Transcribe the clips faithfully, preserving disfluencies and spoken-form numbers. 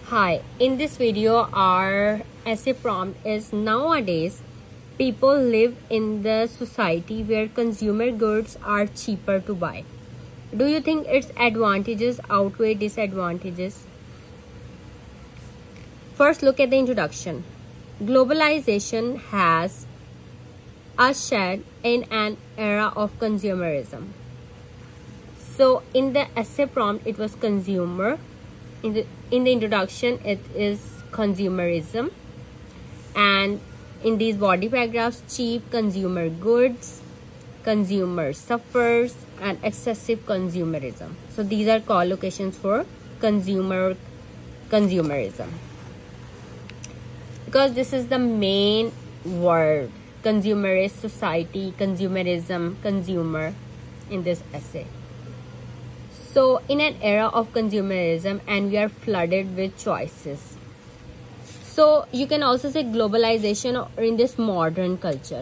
Hi, in this video our essay prompt is nowadays people live in the society where consumer goods are cheaper to buy. Do you think its advantages outweigh disadvantages? First, look at the introduction. Globalization has ushered in an era of consumerism. So in the essay prompt it was consumer. In the, in the introduction it is consumerism, and in these body paragraphs, cheap consumer goods, consumer suffers, and excessive consumerism. So these are collocations for consumer consumerism, because this is the main word, consumerist society, consumerism, consumer, in this essay. So in an era of consumerism and we are flooded with choices. So you can also say globalization, or in this modern culture.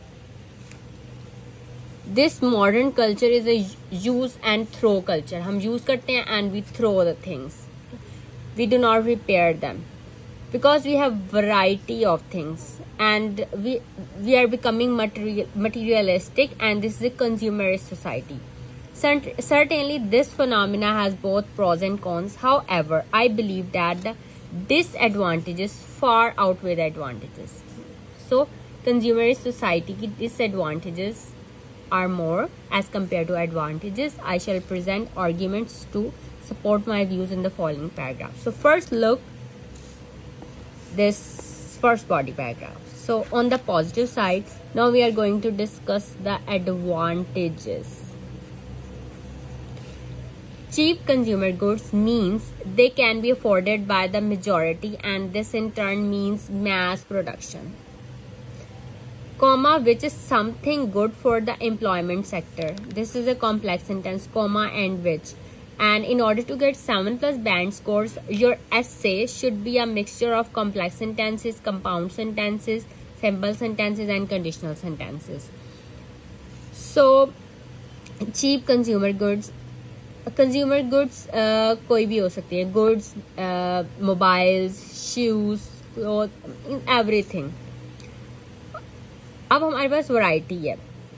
This modern culture is a use and throw culture. हम use करते हैं and we throw the things. We do not repair them. Because we have variety of things and we we are becoming material, materialistic, and this is a consumerist society. Certainly, this phenomena has both pros and cons. However, I believe that the disadvantages far outweigh the advantages. So, consumerist society की disadvantages are more as compared to advantages. I shall present arguments to support my views in the following paragraph. So, first look this first body paragraph. So, on the positive side, now we are going to discuss the advantages. Cheap consumer goods means they can be afforded by the majority, and this in turn means mass production, comma, which is something good for the employment sector. This is a complex sentence, comma and which. And in order to get seven plus band scores, your essay should be a mixture of complex sentences, compound sentences, simple sentences, and conditional sentences. So, cheap consumer goods. Consumer goods uh, कोई भी हो सकती है. Goods, mobiles, shoes, cloth, everything. अब हमारे पास variety है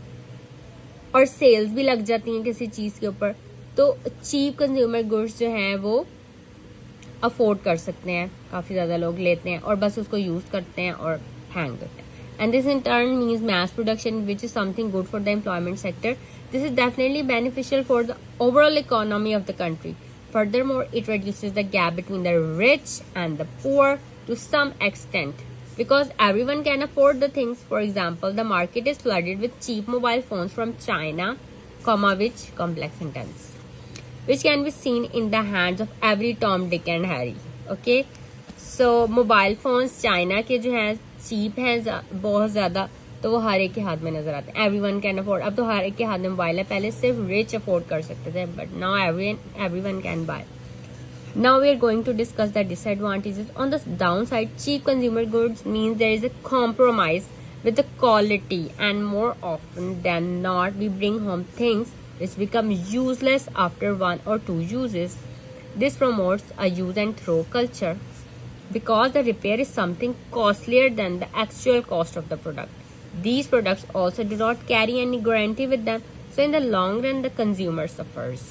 और sales भी लग जाती हैं किसी चीज के ऊपर, तो चीप कंज्यूमर गुड्स जो हैं वो अफोर्ड कर सकते हैं. काफी ज्यादा लोग लेते हैं और बस उसको यूज करते हैं और हैंग करते हैं. And this in turn means mass production, which is something good for the employment sector. This is definitely beneficial for the overall economy of the country. Furthermore, it reduces the gap between the rich and the poor to some extent, because everyone can afford the things. For example, the market is flooded with cheap mobile phones from China, comma, which complex sentence, which can be seen in the hands of every Tom, Dick and Harry. Okay, so mobile phones China के जो हैं cheap है बहुत ज्यादा, तो वो हर एक के हाथ में नजर आते हैं. Everyone can afford. अब तो हर एक के हाथ में मोबाइल है. पहले सिर्फ रिच अफोर्ड कर सकते थे, but now everyone can buy. Now we are going to discuss the disadvantages. On the down side, cheap consumer goods means there is a compromise with the quality, and more often than not we bring home things which become useless after one or two uses. This promotes a use and throw culture, because the repair is something costlier than the actual cost of the product. These products also do not carry any guarantee with them, so in the long run the consumer suffers.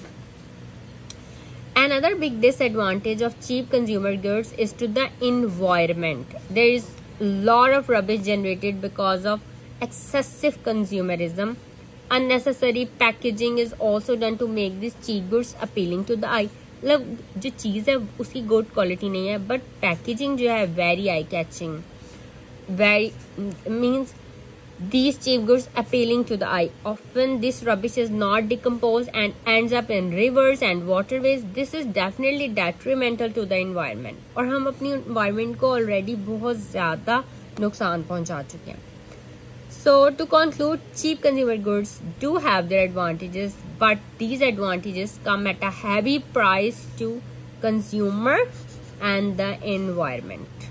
Another big disadvantage of cheap consumer goods is to the environment. There is a lot of rubbish generated because of excessive consumerism. Unnecessary packaging is also done to make these cheap goods appealing to the eye. मतलब जो चीज है उसकी good quality नहीं है, but packaging जो है very eye catching, very means these cheap goods appealing to the eye. Often this rubbish is not decomposed and ends up in rivers and waterways. This is definitely detrimental to the environment. और हम अपनी environment को already बहुत ज्यादा नुकसान पहुंचा चुके हैं. So to conclude, cheap consumer goods do have their advantages, but these advantages come at a heavy price to consumer and the environment.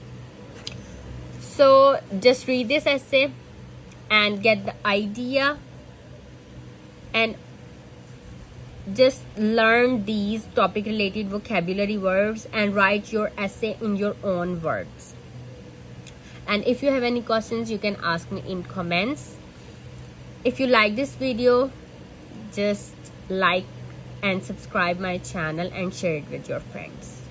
So just read this essay and get the idea, and just learn these topic related vocabulary words and write your essay in your own words. And if you have any questions, you can ask me in comments. If you like this video, just like and subscribe my channel and share it with your friends.